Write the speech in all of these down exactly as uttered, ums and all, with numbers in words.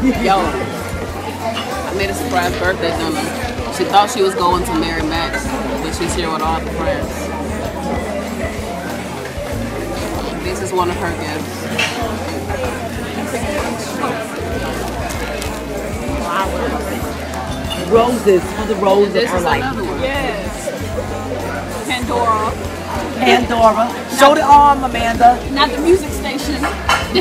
Yo, I made a surprise birthday dinner. She thought she was going to Mary Max, but she's here with all the friends. This is one of her gifts. Roses for the rose This of her is life. another one. Yes. Pandora. Pandora. Show the arm, Amanda. Not the music station. The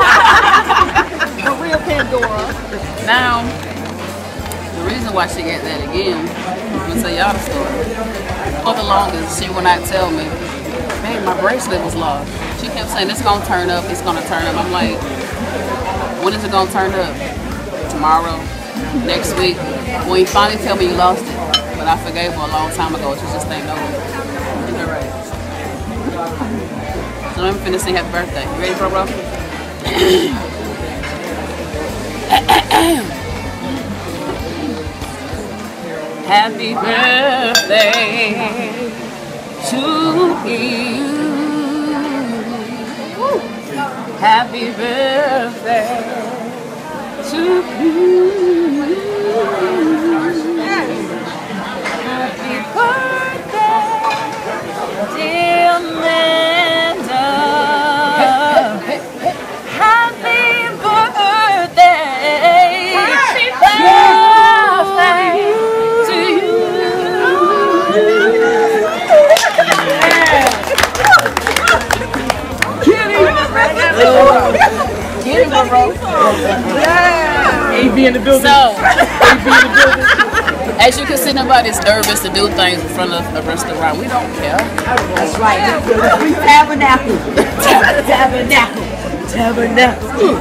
real Pandora. Now, the reason why she got that again, I'm gonna tell y'all the story. For the longest, she would not tell me, babe, my bracelet was lost. She kept saying, it's gonna turn up, it's gonna turn up. I'm like, when is it gonna turn up? Tomorrow? Next week? When you finally tell me you lost it. But I forgave her a long time ago, she just ain't know it. You're right. So I'm finna sing happy birthday. You ready, bro, bro? Happy birthday to you. Happy birthday to you. Happy birthday, dear Amanda. Happy birthday. Happy birthday to you. Get him, bro. Yeah. A B in the building. So, A B in the building. As you can see, nobody's nervous to do things in front of a restaurant. We don't care. That's right. Tabernacle. Tabernacle. Tabernacle.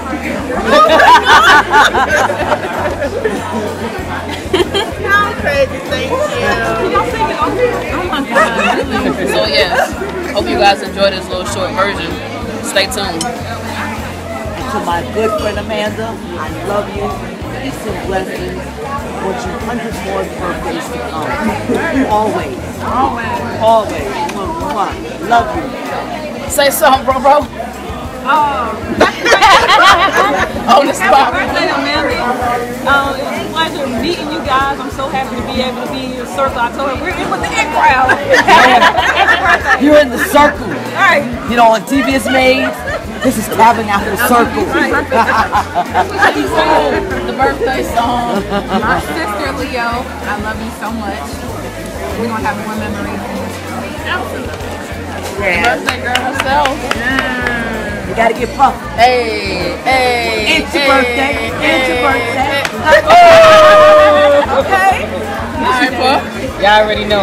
How crazy, thank you. Oh my God. So yes, hope you guys enjoy this little short version. Stay tuned. And to my good friend Amanda, I love you. Peace and blessings. Want you hundreds more birthdays to come. Always. Always. Always. Mwah, mwah. Love you. Say something, bro, bro. Oh, On the spot. happy birthday, Amanda. Um, it was a pleasure meeting you guys. I'm so happy to be able to be in your circle. I told her we're in with the in crowd. Happy birthday. You're in the circle. All right. You know, on T V it's made. This is Tabernacle Circle. The birthday song. My sister Leo, I love you so much. We're gonna have more memories in this room. Absolutely. Yeah. Birthday girl herself. You gotta get puffed. Hey, hey. It's your hey, birthday. It's your birthday. hey. Oh! Okay. All right, Puff. Y'all already know.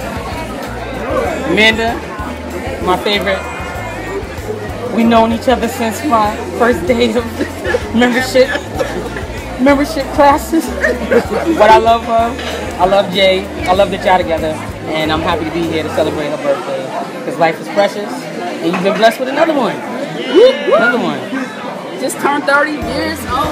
Amanda, my favorite. We known each other since my first day of membership membership classes. But I love her. I love Jay. I love that y'all together. And I'm happy to be here to celebrate her birthday. Because life is precious. And you've been blessed with another one. Another one. Just turned thirty years old.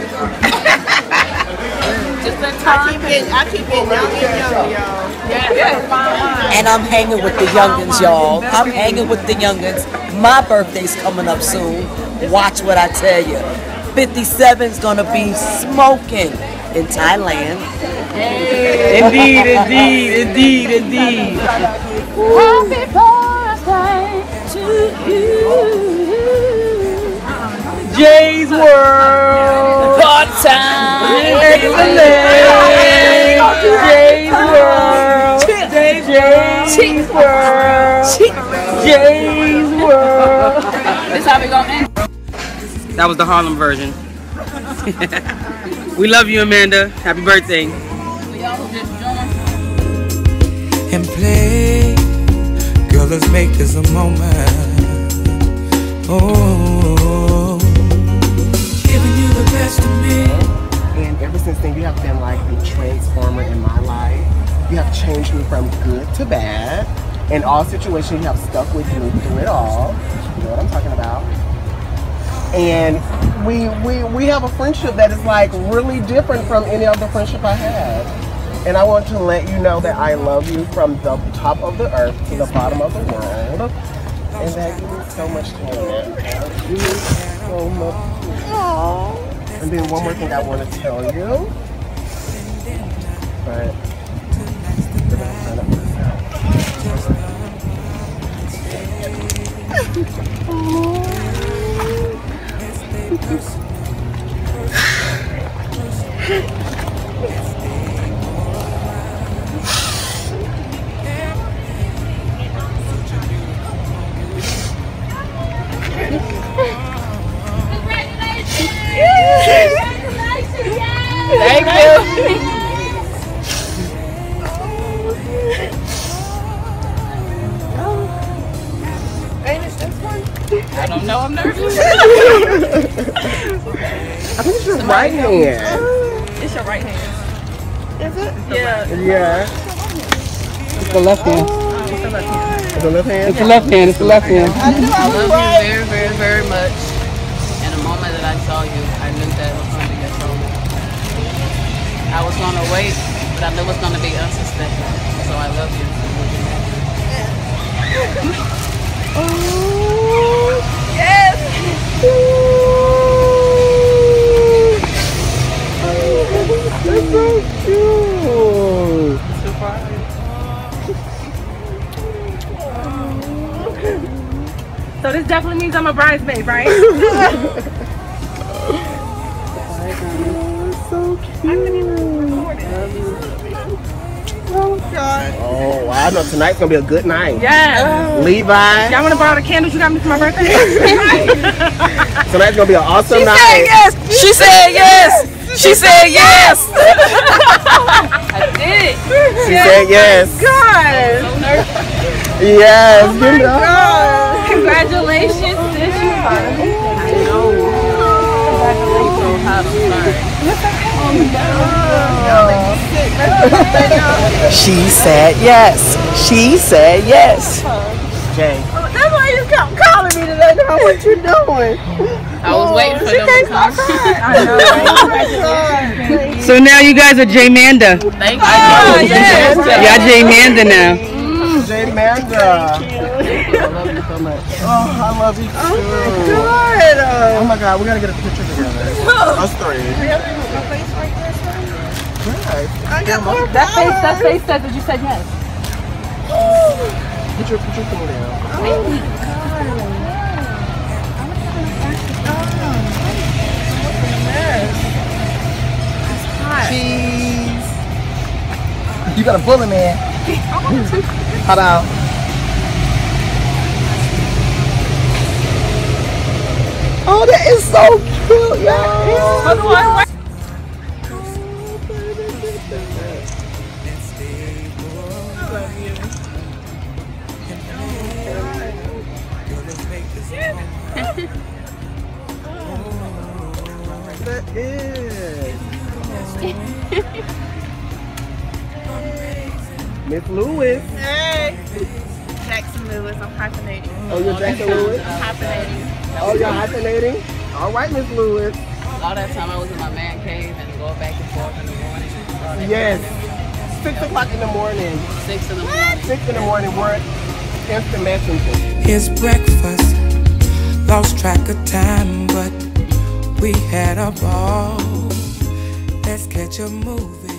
Just that time. I keep getting, I keep getting younger and younger, y'all. Yeah, yeah. And I'm hanging with the youngins, y'all. I'm hanging with the youngins. My birthday's coming up soon. Watch what I tell you. fifty-seven's gonna be smoking in Thailand. Indeed, indeed, indeed, indeed. Happy birthday to you. Jay's World. Part time. Excellent. Jay's World. Jay's World. Jay's World. This how we gonna end. That was the Harlem version. We love you, Amanda. Happy birthday. We all just joined. And play, girl, let's make this a moment. Oh, giving you the best of me. And ever since then, you have been like a transformer in my life. You have changed me from good to bad. In all situations, you have stuck with me through it all. You know what I'm talking about. And we we we have a friendship that is like really different from any other friendship I had. And I want to let you know that I love you from the top of the earth to the bottom of the world. And that you mean so much to me. I love you so much. Aww. And then one more thing I want to tell you. But we're gonna sign up for this now. Thank you. I don't know, I'm nervous. I think it's your right hand. It's your right hand. Is it? Yeah. Yeah. It's the left hand. It's the left hand. It's the left hand? It's the left hand. It's the left hand. I love you very, very, very much. And the moment that I saw you, I knew that it was going to be your soulmate. I was going to wait, but I knew it was going to be unsuspected. So I love you. Oh, Yes. that's so cute. So this definitely means I'm a bridesmaid, right? So cute. Oh God. Oh wow, I know tonight's gonna be a good night. Yeah. Levi. Y'all wanna borrow the candles you got me for my birthday? Tonight's gonna be an awesome She night. said yes. She said yes. She said yes. I did. She said yes. God. Yes. Oh my God. Congratulations, sis. You finally. I know. Congratulations. How to learn. She said yes. She said yes. Jay. That's why you kept calling me today. Girl. What you doing? I was waiting for them to come. I know. Congratulations. So now you guys are J-Manda. Thank you. Oh, yes. Y'all J-Manda now. Jay Manda. I love you so much. Oh, I love you too. Oh Good. my God, we gotta get a picture together. Us three. Right. I got more that face, that face said that you said yes. Put your, put your thing down. Cheese. You got a bullet, man. Hold on. Oh, that is so cute, y'all. That is Miss Lewis. Hey. Jackson Lewis, I'm hyphenating. Oh, you're Jackson Lewis? I'm hyphenating. Oh, you're hyphenating? All right, Miss Lewis. All that time I was in my man cave and going back and forth in the morning. Yes. Six o'clock in the morning. Six in the morning. Six in the morning. We're at instant messenger. Here's breakfast. Lost track of time, but we had a ball. Let's catch a movie.